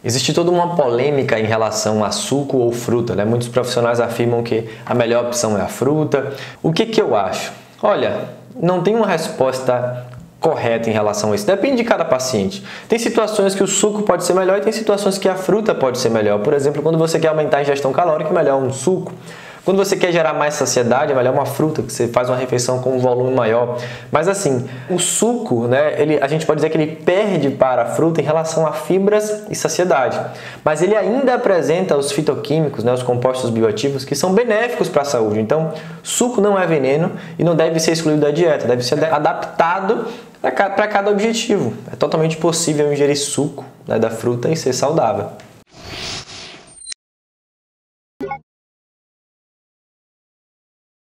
Existe toda uma polêmica em relação a suco ou fruta, né? Muitos profissionais afirmam que a melhor opção é a fruta. O que eu acho? Olha, não tem uma resposta correta em relação a isso. Depende de cada paciente. Tem situações que o suco pode ser melhor e tem situações que a fruta pode ser melhor. Por exemplo, quando você quer aumentar a ingestão calórica, é melhor um suco. Quando você quer gerar mais saciedade, é melhor uma fruta, que você faz uma refeição com um volume maior. Mas assim, o suco, né, a gente pode dizer que ele perde para a fruta em relação a fibras e saciedade. Mas ele ainda apresenta os fitoquímicos, né, os compostos bioativos, que são benéficos para a saúde. Então, suco não é veneno e não deve ser excluído da dieta, deve ser adaptado para cada objetivo. É totalmente possível ingerir suco, né, da fruta e ser saudável.